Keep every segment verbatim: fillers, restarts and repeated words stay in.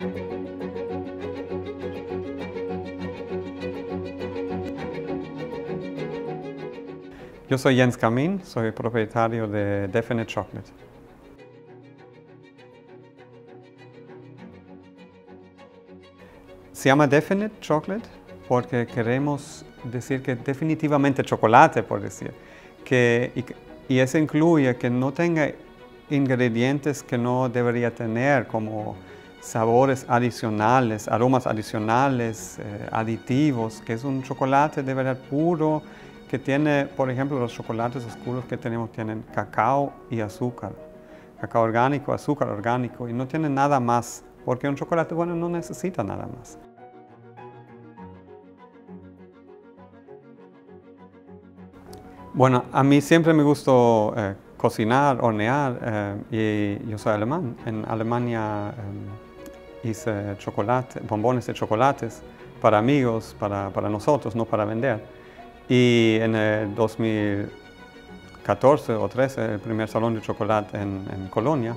Yo soy Jens Kamin, soy propietario de Definite Chocolate. Se llama Definite Chocolate porque queremos decir que definitivamente chocolate, por decir. Que, y, y eso incluye que no tenga ingredientes que no debería tener, como sabores adicionales, aromas adicionales, eh, aditivos, que es un chocolate de verdad puro, que tiene, por ejemplo, los chocolates oscuros que tenemos tienen cacao y azúcar. Cacao orgánico, azúcar orgánico, y no tienen nada más, porque un chocolate bueno no necesita nada más. Bueno, a mí siempre me gustó eh, cocinar, hornear, eh, y yo soy alemán. En Alemania eh, hice chocolate, bombones de chocolates para amigos, para, para nosotros, no para vender. Y en el dos mil catorce o trece, el primer salón de chocolate en, en Colonia,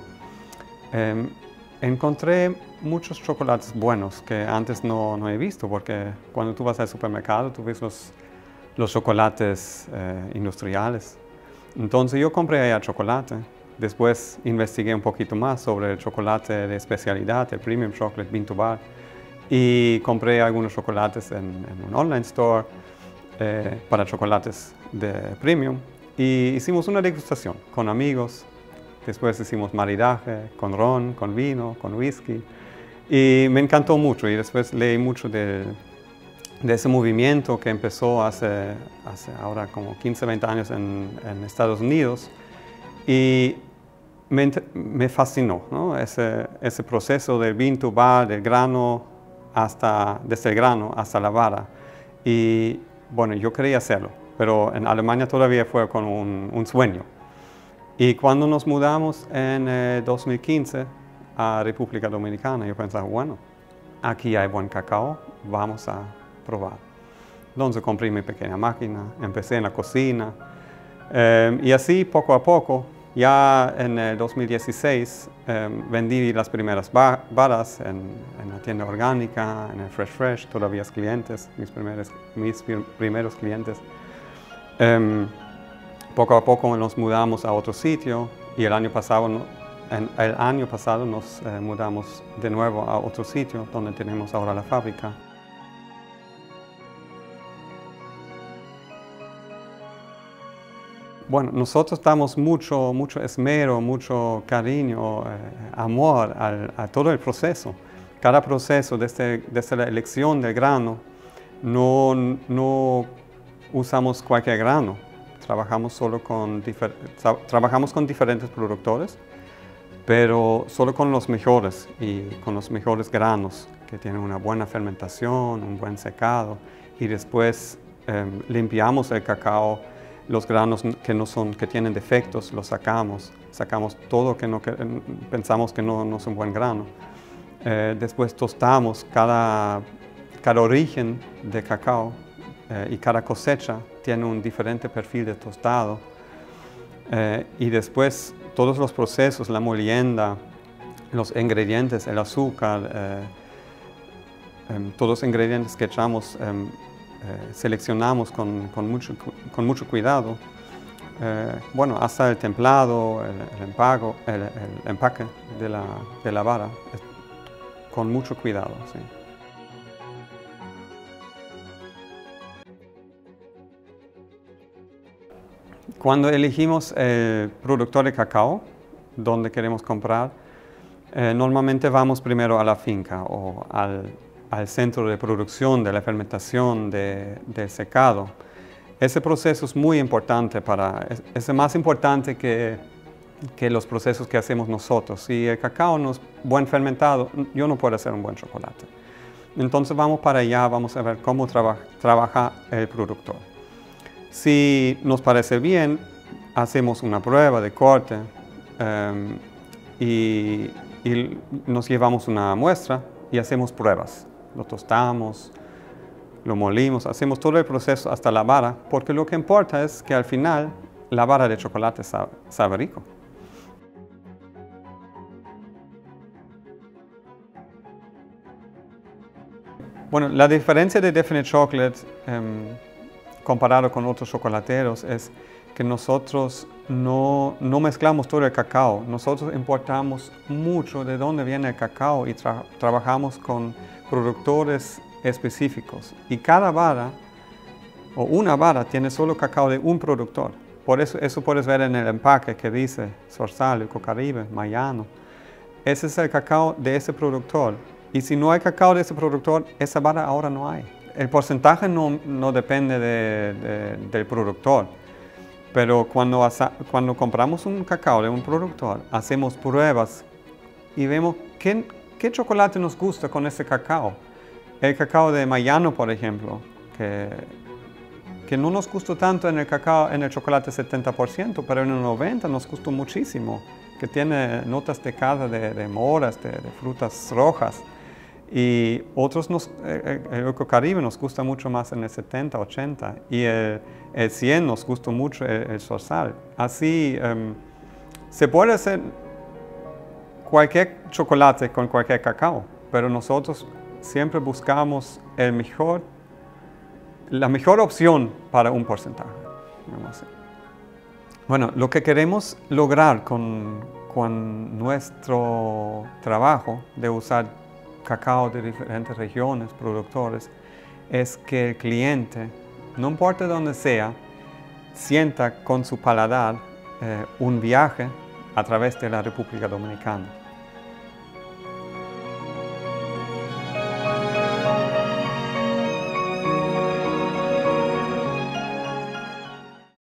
eh, encontré muchos chocolates buenos que antes no, no he visto, porque cuando tú vas al supermercado, tú ves los, los chocolates eh, industriales. Entonces yo compré allá chocolate. Después investigué un poquito más sobre el chocolate de especialidad, el Premium Chocolate Bean to Bar, y compré algunos chocolates en, en un online store eh, para chocolates de premium, y hicimos una degustación con amigos. Después hicimos maridaje con ron, con vino, con whisky, y me encantó mucho. Y después leí mucho de, de ese movimiento que empezó hace, hace ahora como quince, veinte años en, en Estados Unidos, y me, me fascinó, ¿no? ese, ese proceso del bean to bar, del grano hasta, desde el grano hasta la vara. Y bueno, yo quería hacerlo, pero en Alemania todavía fue con un, un sueño. Y cuando nos mudamos en eh, dos mil quince a República Dominicana, yo pensaba, bueno, aquí hay buen cacao, vamos a probar. Entonces compré mi pequeña máquina, empecé en la cocina, eh, y así poco a poco, ya en el dos mil dieciséis, eh, vendí las primeras varas en, en la tienda orgánica, en el Fresh Fresh, todavía clientes, mis primeros, mis primeros clientes. Eh, poco a poco nos mudamos a otro sitio, y el año pasado, en, el año pasado nos eh, mudamos de nuevo a otro sitio donde tenemos ahora la fábrica. Bueno, nosotros damos mucho, mucho esmero, mucho cariño, eh, amor al, a todo el proceso. Cada proceso, desde, desde la elección del grano, no, no usamos cualquier grano. Trabajamos, solo con tra trabajamos con diferentes productores, pero solo con los mejores y con los mejores granos, que tienen una buena fermentación, un buen secado, y después eh, limpiamos el cacao. Los granos que, no son, que tienen defectos los sacamos, sacamos todo que, no, que pensamos que no, no es un buen grano. Eh, después tostamos cada, cada origen de cacao, eh, y cada cosecha tiene un diferente perfil de tostado. Eh, y después todos los procesos, la molienda, los ingredientes, el azúcar, eh, eh, todos los ingredientes que echamos, eh, Eh, seleccionamos con, con, mucho, con mucho cuidado, eh, bueno, hasta el templado, el, el, empago, el, el empaque de la, de la vara, es, con mucho cuidado. Sí. Cuando elegimos el productor de cacao, donde queremos comprar, eh, normalmente vamos primero a la finca o al al centro de producción, de la fermentación, de, del secado. Ese proceso es muy importante para, es, es más importante que, que los procesos que hacemos nosotros. Si el cacao no es buen fermentado, yo no puedo hacer un buen chocolate. Entonces vamos para allá, vamos a ver cómo traba, trabaja el productor. Si nos parece bien, hacemos una prueba de corte, um, y, y nos llevamos una muestra y hacemos pruebas. Lo tostamos, lo molimos, hacemos todo el proceso hasta la vara, porque lo que importa es que al final la vara de chocolate sabe, sabe rico. Bueno, la diferencia de Definite Chocolate um, comparado con otros chocolateros es que nosotros no, no mezclamos todo el cacao. Nosotros importamos mucho de dónde viene el cacao y tra trabajamos con productores específicos. Y cada vara o una vara tiene solo cacao de un productor. Por eso, eso puedes ver en el empaque que dice Sorsal, Ecocaribe, Mayano. Ese es el cacao de ese productor. Y si no hay cacao de ese productor, esa vara ahora no hay. El porcentaje no, no depende de, de, del productor. Pero cuando, cuando compramos un cacao de un productor, hacemos pruebas y vemos qué, qué chocolate nos gusta con ese cacao. El cacao de Mayano, por ejemplo, que, que no nos gustó tanto en el cacao, en el chocolate setenta por ciento, pero en el noventa por ciento nos gustó muchísimo, que tiene notas de cada de, de moras, de, de frutas rojas. Y otros, nos, el, el Ecocaribe nos gusta mucho más en el setenta, ochenta, y el, el cien nos gusta mucho el, el Sorsal. Así, um, se puede hacer cualquier chocolate con cualquier cacao, pero nosotros siempre buscamos el mejor, la mejor opción para un porcentaje. Bueno, lo que queremos lograr con, con nuestro trabajo de usar cacao de diferentes regiones, productores, es que el cliente, no importa dónde sea, sienta con su paladar eh, un viaje a través de la República Dominicana.